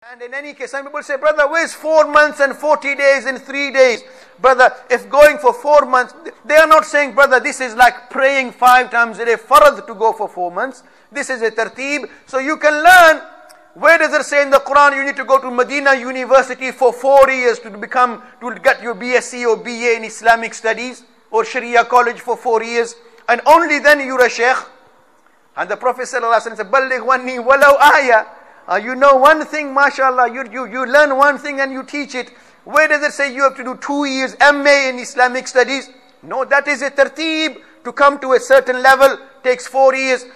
And in any case, some people say, brother, where's 4 months and 40 days and 3 days? Brother, if going for 4 months, they are not saying, brother, this is like praying 5 times a day, farad to go for 4 months. This is a tarteeb. So you can learn, where does it say in the Quran, you need to go to Medina University for 4 years to get your BSc or BA in Islamic studies, or Sharia college for 4 years, and only then you're a sheikh. And the Prophet said, "Balligh wanni walau ayah." You know one thing, mashallah, you learn one thing and you teach it. Where does it say you have to do 2 years MA in Islamic studies? No, that is a tarteeb. To come to a certain level takes 4 years.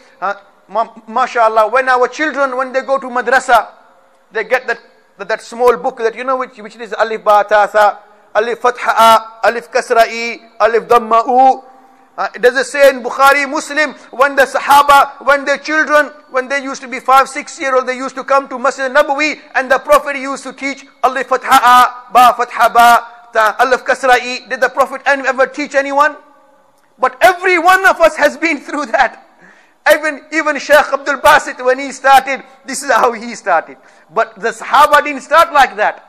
Mashallah, when our children, when they go to madrasa, they get that small book that you know which is alif ba ta tha, alif fatha a, alif kasra e, alif dhamma u. Does it say in Bukhari, Muslim, when the Sahaba, when their children, when they used to be 5-6 year old, they used to come to Masjid Nabawi, and the Prophet used to teach alif fatha a, ba fatha ba, ta, alif kasra e. Did the Prophet ever teach anyone? But every one of us has been through that. Even Shaykh Abdul Basit, when he started, this is how he started. But the Sahaba didn't start like that.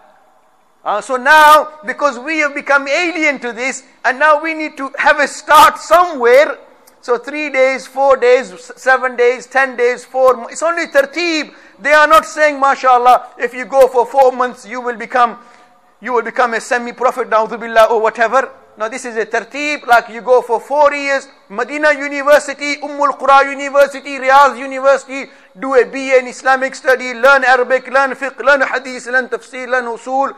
So now, because we have become alien to this, and now we need to have a start somewhere. So 3 days, 4 days, 7 days, 10 days, 4 months. It's only tarteeb. They are not saying, mashallah, if you go for 4 months, you will become a semi-prophet, na'udhu billah, or whatever. Now this is a tarteeb, like you go for 4 years, Medina University, Ummul Qura University, Riyadh University, do a BA in Islamic study, learn Arabic, learn fiqh, learn hadith, learn tafsir, learn usul.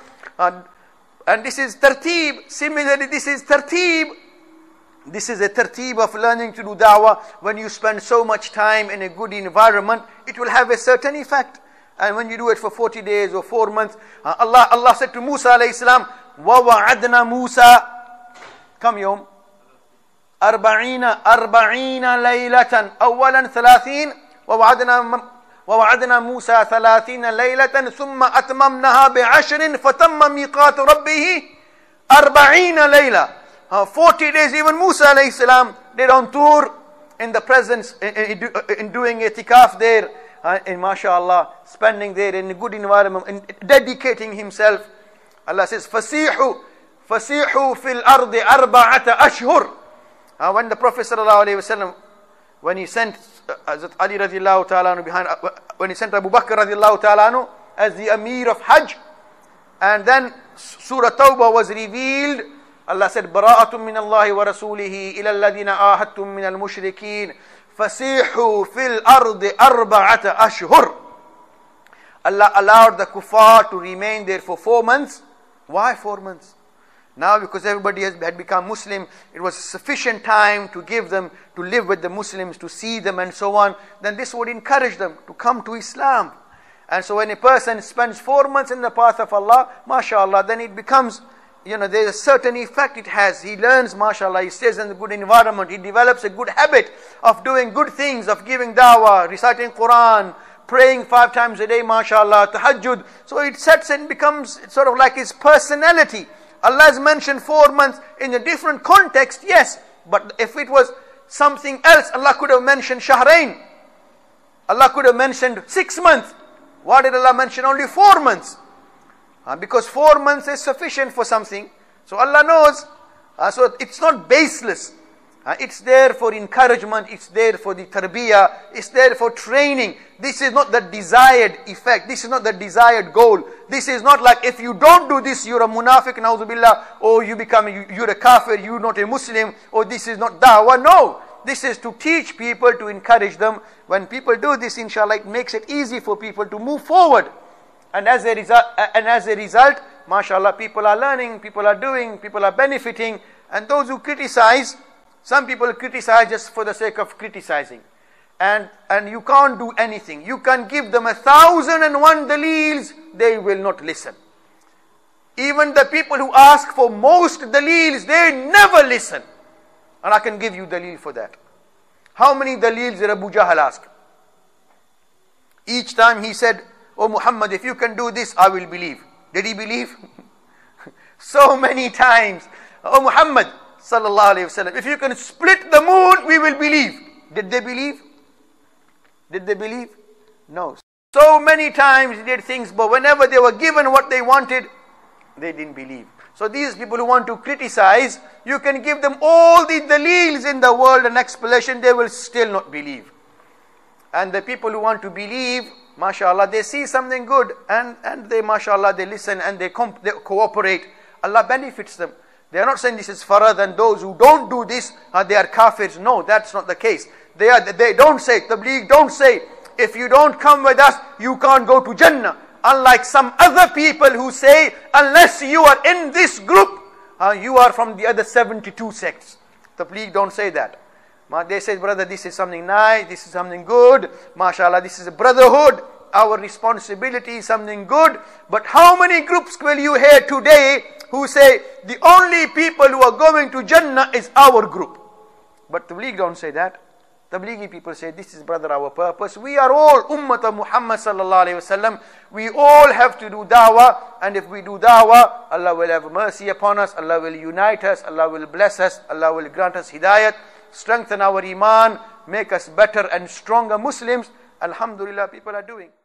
And this is tarteeb. Similarly, this is tarteeb. This is a tarteeb of learning to do da'wah. When you spend so much time in a good environment, it will have a certain effect. And when you do it for 40 days or 4 months, Allah said to Musa alayhi salam, وَوَعَدْنَا مُوسَى كم يوم 40 ليلة أولا 30 ووعدنا موسى 30 ليلة ثم أتممناها ب10 فتم ميقات ربه 40 ليلة. 40 days. Even Musa alayhi salam did on tour in the presence, in doing itikaf there, in mashallah, spending there in a good environment, and dedicating himself. Allah says, فَسِيحُوا فِي الْأَرْضِ 4 أَشْهُرٍ. When the Prophet sallallahu alayhi wasallam, when he sent Hazrat Ali radiallahu ta'ala behind, when he sent Abu Bakr radiallahu ta'ala as the Amir of Hajj, and then Surah Tawbah was revealed, Allah said, بَرَاءَةٌ مِّنَ اللَّهِ وَرَسُولِهِ إِلَى الَّذِينَ آهَدتُّم مِّنَ الْمُشْرِكِينَ فَسِيحُوا فِي الْأَرْضِ 4 أَشْهُرٍ. Allah allowed the kuffar to remain there for 4 months. Why 4 months? Now, because everybody had become Muslim, it was sufficient time to give them, to live with the Muslims, to see them and so on. Then this would encourage them to come to Islam. And so when a person spends 4 months in the path of Allah, mashallah, then it becomes, there's a certain effect it has. He learns, mashallah, he stays in a good environment, he develops a good habit of doing good things, of giving da'wah, reciting Quran, praying 5 times a day, mashallah, tahajjud. So it sets and becomes sort of like his personality. Allah has mentioned 4 months in a different context, yes. But if it was something else, Allah could have mentioned Shahrain. Allah could have mentioned 6 months. Why did Allah mention only 4 months? Because 4 months is sufficient for something. So Allah knows. So it's not baseless. It's there for encouragement. It's there for the tarbiyah. It's there for training. This is not the desired effect. This is not the desired goal. This is not like if you don't do this, you're a munafiq, na'udhu billah, or you're a kafir, you're not a Muslim, or this is not da'wah. No. This is to teach people, to encourage them. When people do this, inshallah, it makes it easy for people to move forward. And as a result, mashallah, people are learning, people are doing, people are benefiting. And those who criticize, some people criticize just for the sake of criticizing. And you can't do anything. You can give them 1,001 daleels, they will not listen. Even the people who ask for most daleels, they never listen. And I can give you daleel for that. How many daleels did Abu Jahl ask? Each time he said, "Oh Muhammad, if you can do this, I will believe." Did he believe? So many times. "Oh Muhammad, sallallahu alayhi wasallam, if you can split the moon, we will believe." Did they believe? Did they believe? No. So many times they did things, but whenever they were given what they wanted, they didn't believe. So these people who want to criticize, you can give them all the daleels in the world and explanation, they will still not believe. And the people who want to believe, mashallah, they see something good and they, mashallah, they listen and they cooperate. Allah benefits them. They are not saying this is farad and those who don't do this, they are kafirs. No, that's not the case. They don't say, Tabligh don't say, if you don't come with us, you can't go to Jannah. Unlike some other people who say, unless you are in this group, you are from the other 72 sects. Tabligh don't say that. They say, brother, this is something nice, this is something good. MashaAllah, this is a brotherhood. Our responsibility is something good. But how many groups will you hear today who say, the only people who are going to Jannah is our group? But Tabligh don't say that. Tablighi people say, this is, brother, our purpose. We are all Ummah of Muhammad sallallahu alayhi wasallam. We all have to do da'wah. And if we do da'wah, Allah will have mercy upon us. Allah will unite us. Allah will bless us. Allah will grant us hidayat. Strengthen our iman. Make us better and stronger Muslims. Alhamdulillah, people are doing.